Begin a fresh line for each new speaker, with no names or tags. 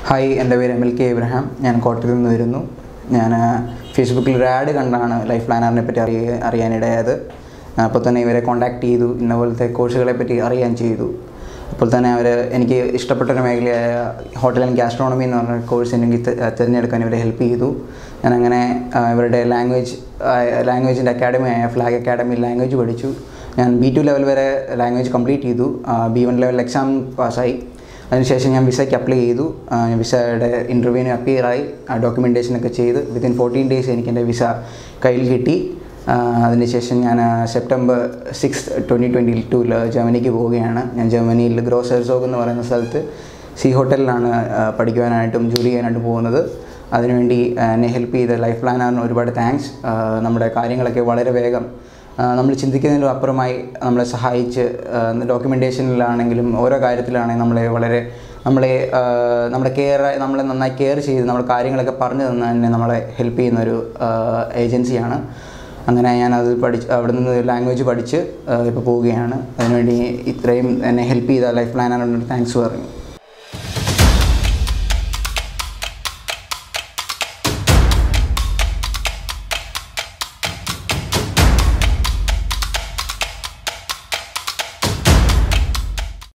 Hi, എൻ്റെ പേര് MLK Ibrahim. ഞാൻ കോട്ടയത്ത് നിന്ന് വരുന്നു. ഞാൻ ഫേസ്ബുക്കിൽ ഒരു ആഡ് കണ്ടാണ് ലൈഫ് പ്ലാനറിനെ പറ്റി അറിയാനിടയായത്. അപ്പോൾ തന്നെ ഇവരെ കോൺടാക്റ്റ് ചെയ്തു. ഇന്ന പോലത്തെ കോഴ്സുകളെ പറ്റി അറിയാൻ ചെയ്തു. അപ്പോൾ തന്നെ എനിക്ക് ഇഷ്ടപ്പെട്ടൊരു മേഖലയായ ഹോട്ടൽ ആൻഡ് ഗ്യാസ്ട്രോണമി എന്ന് പറഞ്ഞ കോഴ്സ് എനിക്ക് തിരഞ്ഞെടുക്കാൻ ഇവരെ ഹെൽപ്പ് ചെയ്തു. ഞാനങ്ങനെ ഇവരുടെ ലാംഗ്വേജിൻ്റെ അക്കാഡമിയായ ഫ്ലാഗ് അക്കാഡമി ലാംഗ്വേജ് പഠിച്ചു. ഞാൻ B2 ലെവൽ വരെ ലാംഗ്വേജ് കംപ്ലീറ്റ് ചെയ്തു. B1 ലെവൽ എക്സാം പാസ്സായി. അതിനുശേഷം ഞാൻ വിസയ്ക്ക് അപ്ലൈ ചെയ്തു. വിസയുടെ ഇൻ്റർവ്യൂവിന് അപ്പിയറായി. ഡോക്യുമെൻറ്റേഷനൊക്കെ ചെയ്ത് വിത്തിൻ 14 ഡേയ്സ് എനിക്ക് എൻ്റെ വിസ കയ്യിൽ കിട്ടി. അതിനുശേഷം ഞാൻ സെപ്റ്റംബർ 6, 2022 ജർമ്മനിക്ക് പോവുകയാണ്. ഞാൻ ജർമ്മനിയിൽ ഗ്രോസെർസോഗ് എന്ന് പറയുന്ന സ്ഥലത്ത് സി ഹോട്ടലിലാണ് പഠിക്കുവാനായിട്ടും ജോലി ചെയ്യാനായിട്ടും പോകുന്നത്. അതിനുവേണ്ടി എന്നെ ഹെൽപ്പ് ചെയ്ത ലൈഫ് പ്ലാനറിന് ഒരുപാട് താങ്ക്സ്. നമ്മുടെ കാര്യങ്ങളൊക്കെ വളരെ വേഗം നമ്മൾ ചിന്തിക്കുന്നതിലും അപ്പുറമായി നമ്മളെ സഹായിച്ച് ഡോക്യുമെൻറ്റേഷനിലാണെങ്കിലും ഓരോ കാര്യത്തിലാണെങ്കിലും നമ്മളെ നന്നായി കെയർ ചെയ്ത് നമ്മുടെ കാര്യങ്ങളൊക്കെ പറഞ്ഞു തന്നെ നമ്മളെ ഹെൽപ്പ് ചെയ്യുന്നൊരു ഏജൻസിയാണ്. അങ്ങനെ ഞാനത് അവിടെ നിന്ന് ലാംഗ്വേജ് പഠിച്ച് ഇപ്പോൾ പോവുകയാണ്. അതിനുവേണ്ടി ഇത്രയും എന്നെ ഹെൽപ്പ് ചെയ്ത ലൈഫ് പ്ലാനറിനോട് താങ്ക്സ് പറഞ്ഞു.